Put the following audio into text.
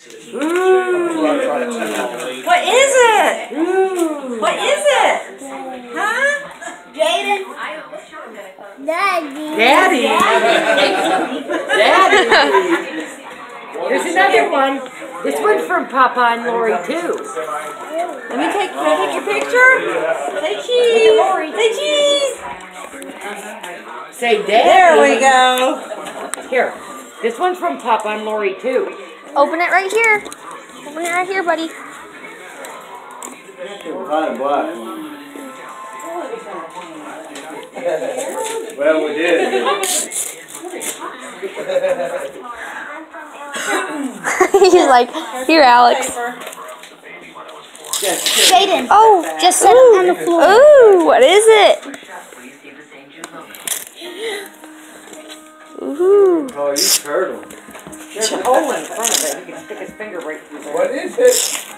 Ooh. What is it? Ooh. What is it? Huh? Jaden? Daddy. Daddy. Here's another one. This one's from Papa and Lori too. Can I take your picture? Say cheese. Lori. Say cheese. Say Daddy. There we go. Here. This one's from Papa and Lori too. Open it right here. Open it right here, buddy. Well, we did. He's like, here, Alex. Jaden. Oh, just set it on the floor. Ooh, what is it? Ooh. Oh, you turtle. There's a hole in front of it. He can stick his finger right through there. What is it?